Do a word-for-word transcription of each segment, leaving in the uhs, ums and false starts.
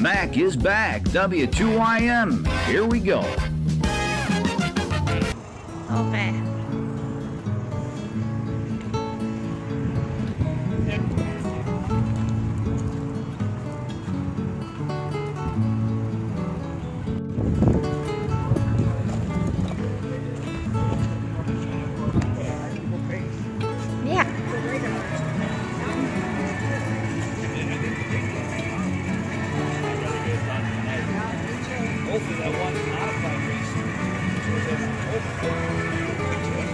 Back is back. W two I M. Here we go. Okay. Yeah. Hopefully that one modified race was a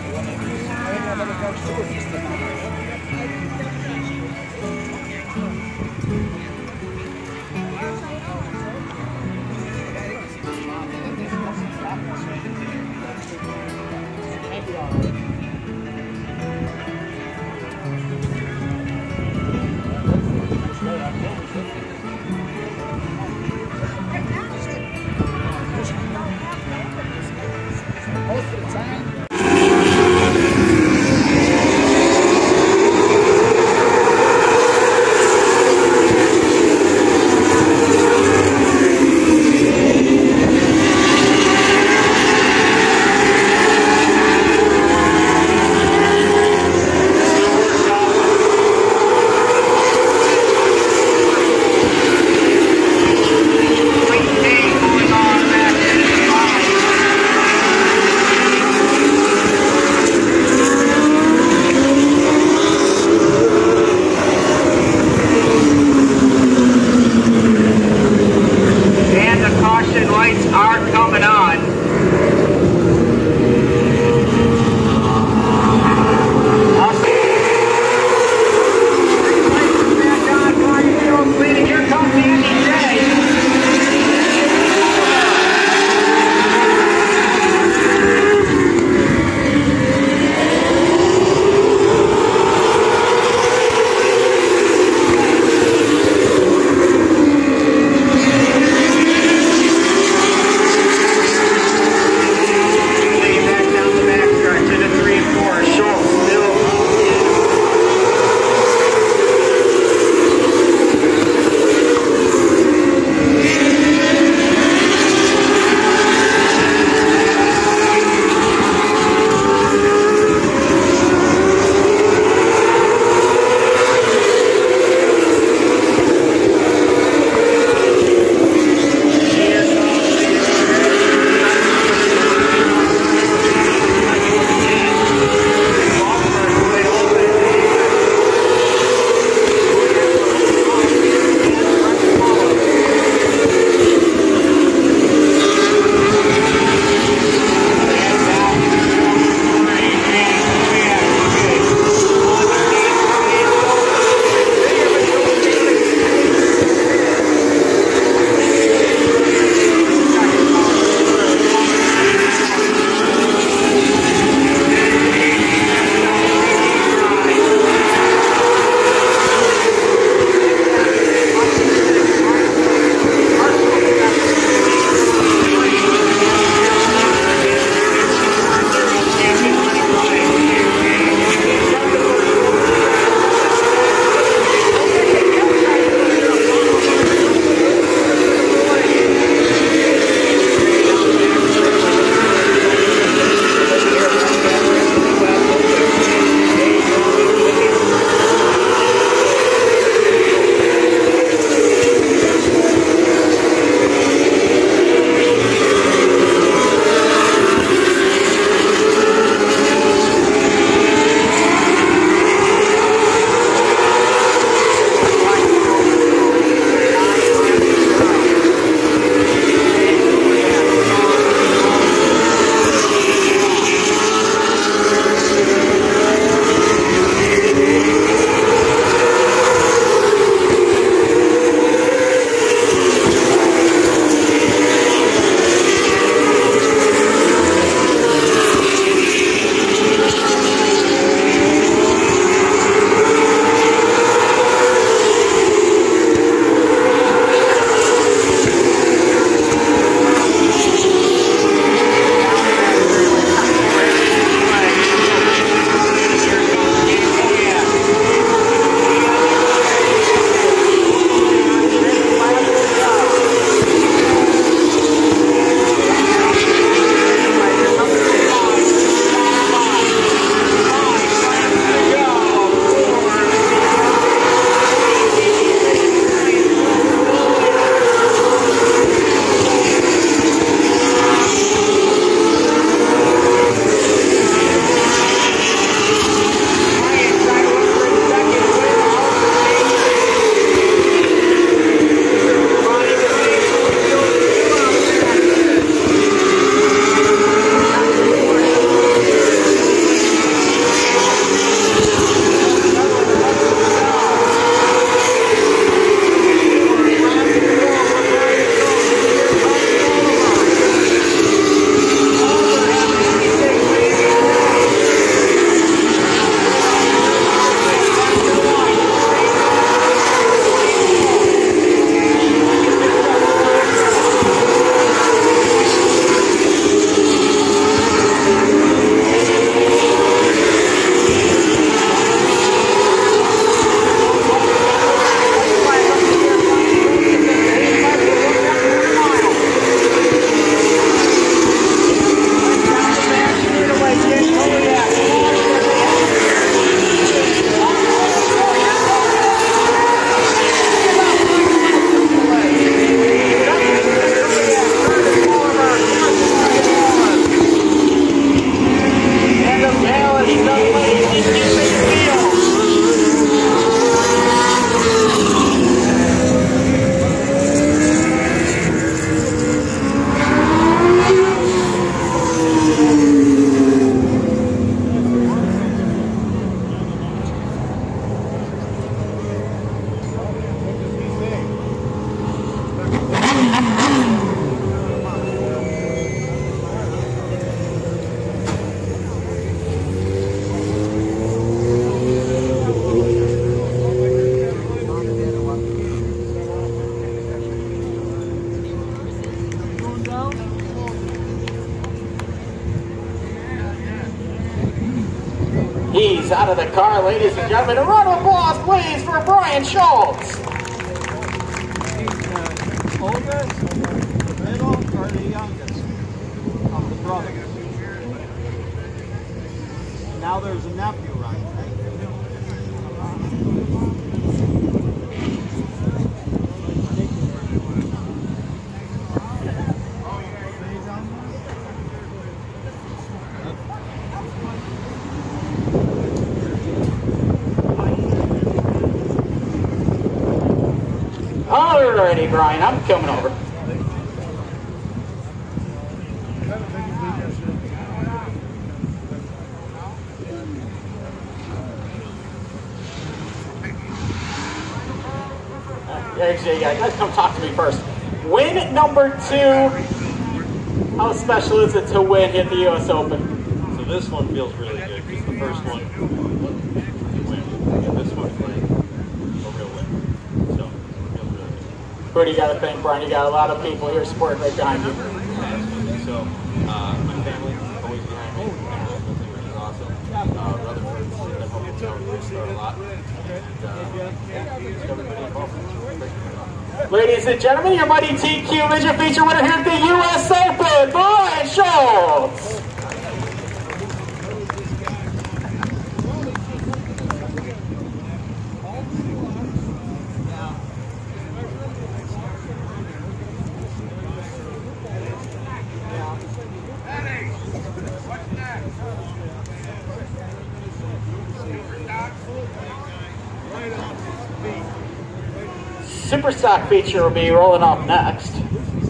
he's out of the car, ladies and gentlemen. A round of applause, please, for Brian Schultz. The oldest, the middle, or the youngest of the brothers. Now there's a nephew running. Alrighty, Brian, I'm coming over. Actually, yeah, guys, come talk to me first. Win number two. How special is it to win at the U S Open? So this one feels really good because the first one you win, and this one's like a real win. So it feels really good. Who do you got to thank, Brian? You got a lot of people here supporting right behind you. So uh, my family always behind me. Which is awesome. Uh, Rutherford's been helping me out with start a lot. And uh, yeah, just everybody involved. Ladies and gentlemen, your mighty T Q Midget feature winner here at the U S Open, Brian Schultz. Super stock feature will be rolling up next.